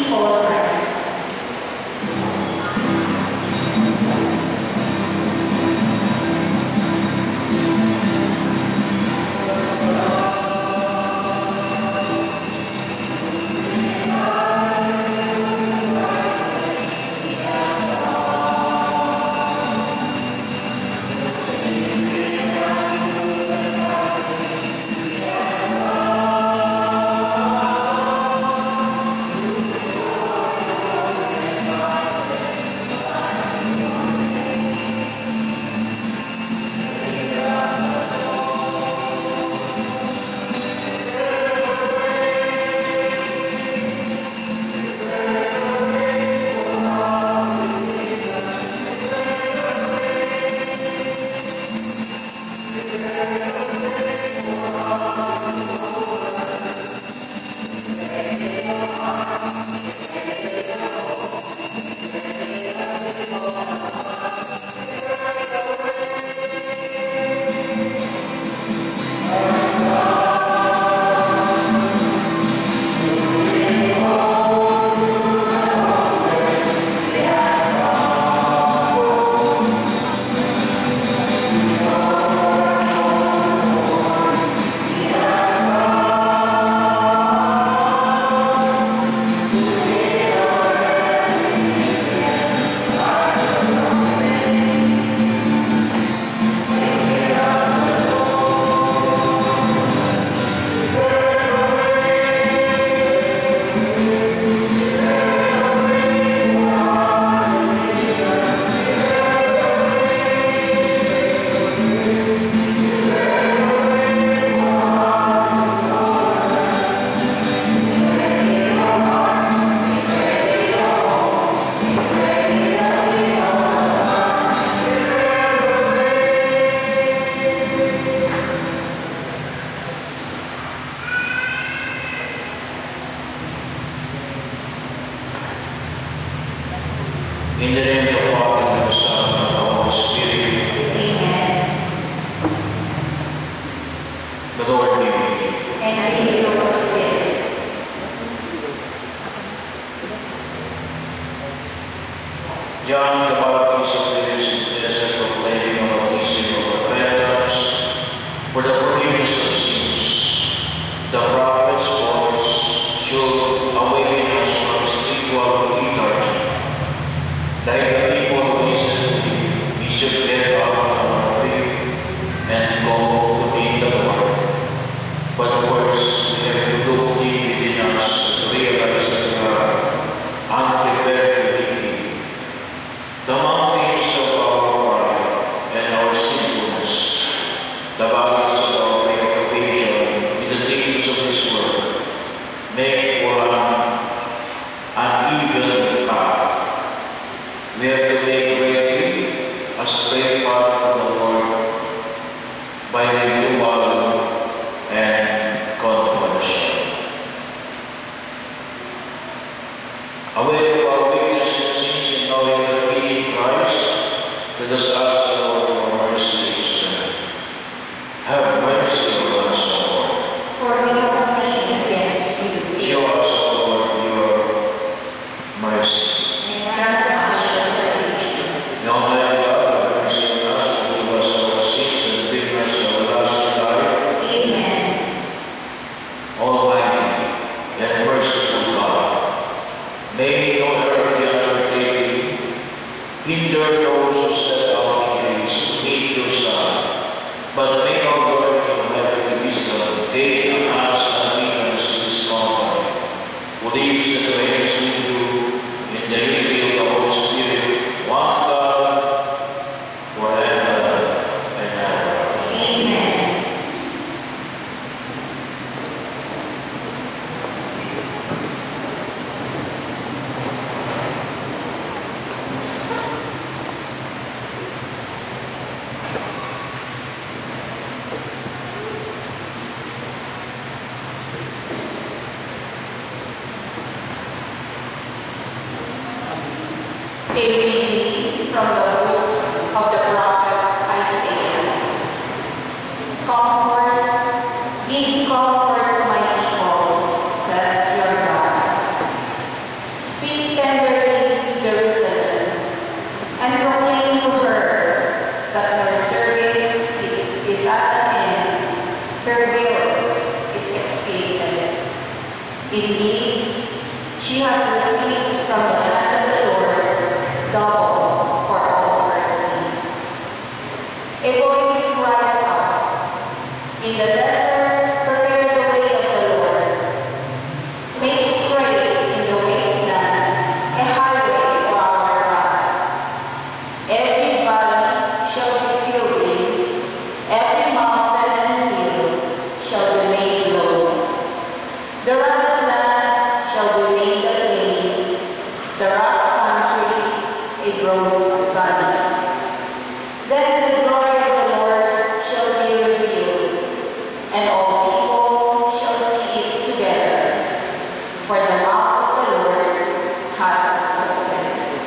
all rights. In the name of the Father, and of the Son, and of the Holy Spirit. Amen. The Lord be with you. And with your spirit. John the Baptist is proclaiming a baptism of repentance for the forgiveness of sins. The prophet's voice should awaken us from spiritual lethargy. Like the people who listen to you, we should get out of our faith and go to meet the Lord. But first, we have to look deep within us to realize that we are unprepared to receive the mountains of our pride and our sinfulness, the valleys of our preoccupation with the things of this world, make for an uneven path. We have to make ready a straight path of the Lord by renewal and conversion. Aware of our weakness and sins and knowing that we need Christ, let us ask the Lord for mercy and strength. Have mercy on us, Lord. For we have sinned against you. Show us, Lord, your mercy. And grant us your salvation. Now, Almighty God, have mercy on us, forgive us our sins, and bring us to everlasting life. Amen. Almighty and merciful God, may no error be undertaken, hinder those who set out in haste to meet your Son, but may our Lord in heavenly wisdom take and ask and lead us to this comfort, who lives and reigns with you in the unity of the Holy Spirit, one God, forever and ever. Amen. A reading from the book of the prophet Isaiah. Comfort, give comfort to my people, says your God. and proclaim to her that her service is at an end, her will is expiated. Indeed, she has received from the hand of the Lord double for all her sins. A voice cries out, in the desert, prepare the way of the Lord. Make straight in the wasteland a highway for our God. Every valley shall be filled in, every mountain and hill shall be made low. The rugged land shall be made a plain, the rough country a broad valley. Then the glory of the Lord shall be revealed, and all people shall see it together, for the mouth of the Lord has spoken.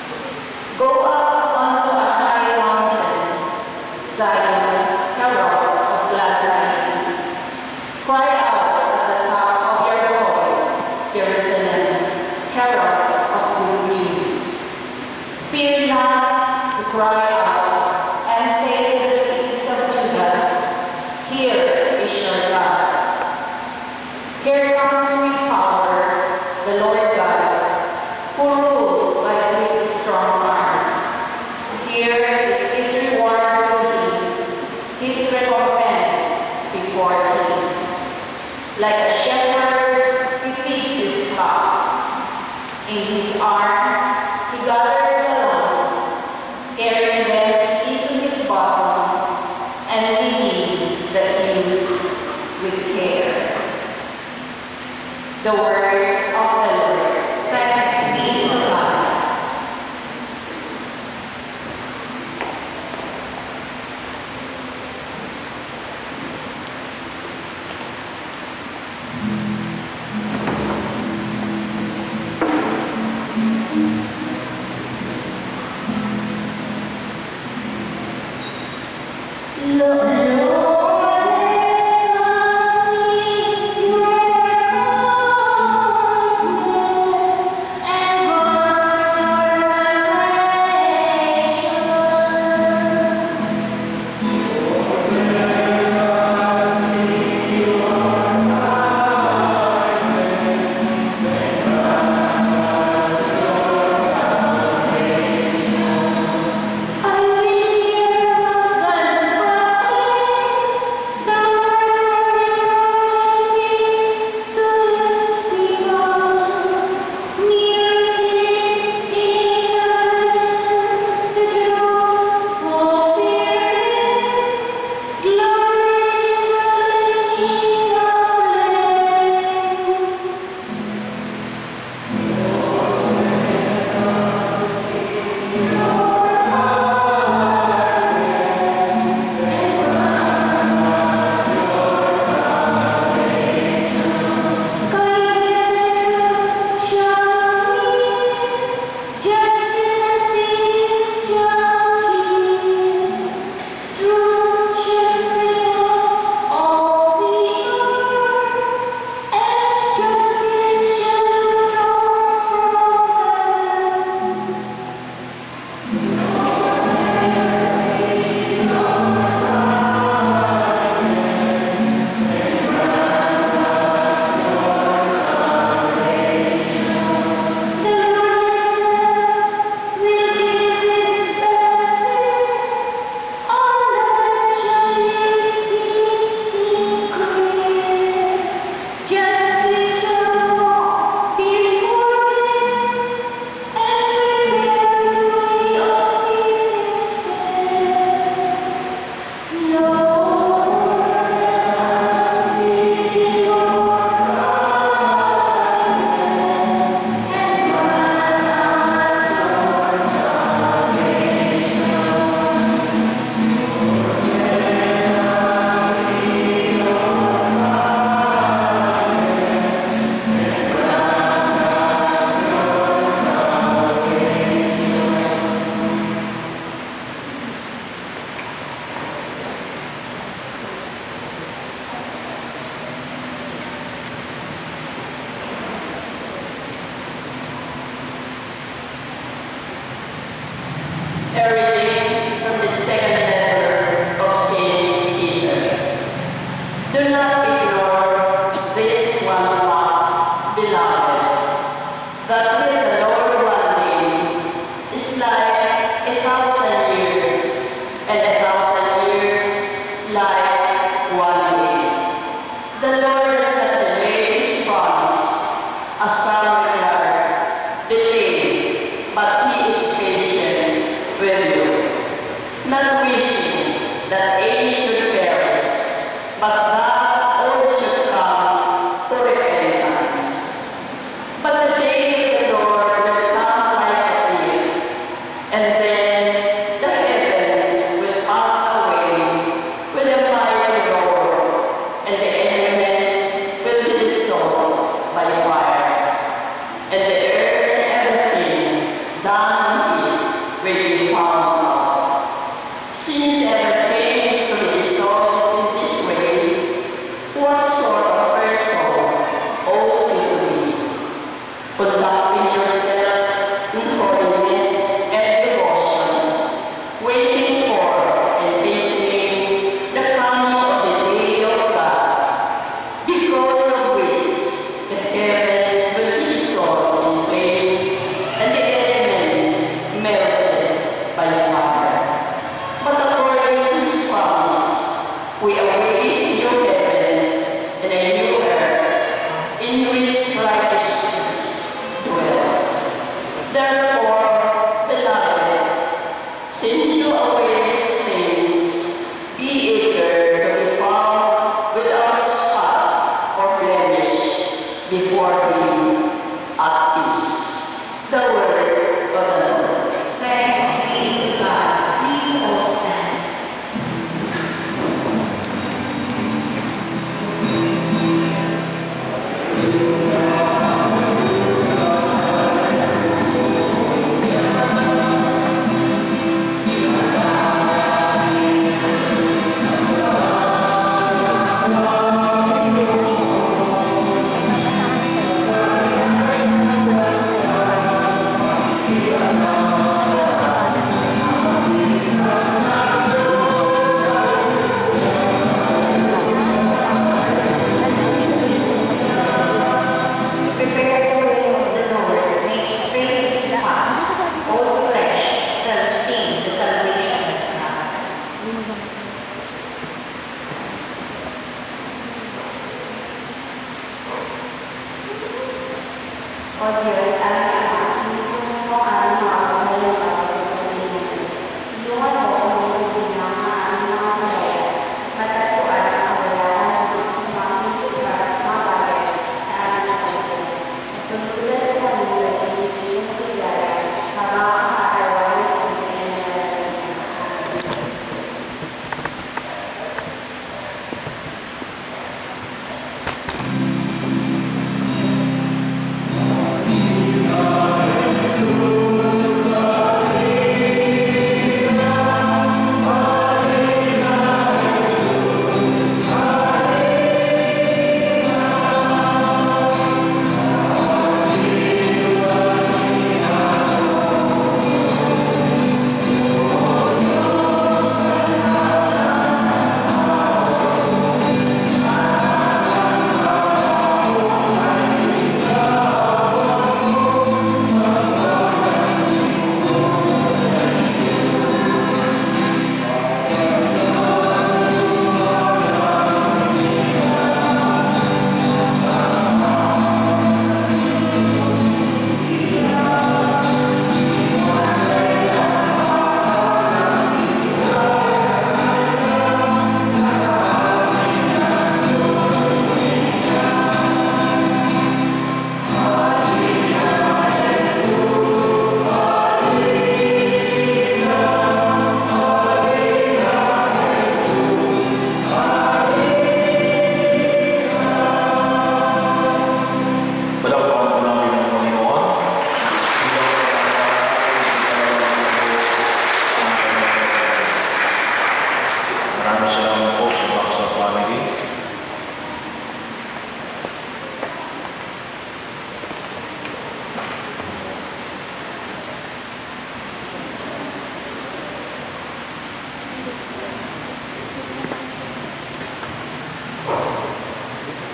Go up onto a high mountain, Zion, herald of glad tidings. Cry out at the top of your voice, Jerusalem, herald of good news. Fear not to cry out and say to the cities of Judah, here is your God. Here comes with power the Lord God, who rules by his strong arm. Here is his reward to him, his recompense before him. Like a shepherd, he feeds his flock. In his arms, he gathers the lambs, carrying them into his bosom, and leading the ewes with care. The word of the Lord. Thanks be to God. Lord, let us sing your A reading from the second letter of Saint Peter. Do not ignore this one fact, beloved, that with the Lord one day is like 1,000 years, and 1,000 years like one day. The Lord does not delay his promise, as some regard delay, but he is patient with you, not wishing that any should perish, but that all should come to repentance. But the day of the Lord will come like a thief, and then the heavens will pass away with a mighty roar, and the elements will be dissolved by fire, and the earth and everything done in it will be found out. Since everything is to be dissolved in this way, what sort of person ought you to be? Conducting yourselves in holiness and devotion, waiting for and hastening the coming of the day of God, because of which the heavens will be dissolved in flames and the elements melted by fire.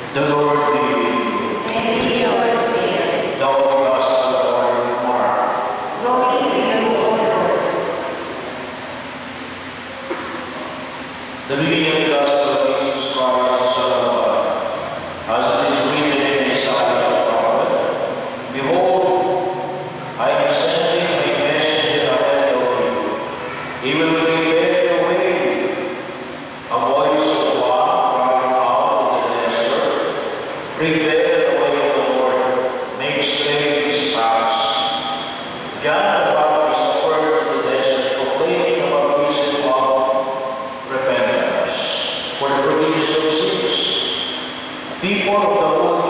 The Lord be with you. And with your spirit. The Holy Gospel according to Mark. Glory to you, O Lord. The reading of the Gospel of Jesus Christ, the Son of God. As it is written in Isaiah the prophet, Behold, I am sending my messenger ahead of you. He will prepare the way. A voice of one crying out in the desert, Prepare the way of the Lord, make straight his paths. John the Baptist word in the desert, proclaiming a baptism of repentance for the forgiveness of sins. People of the whole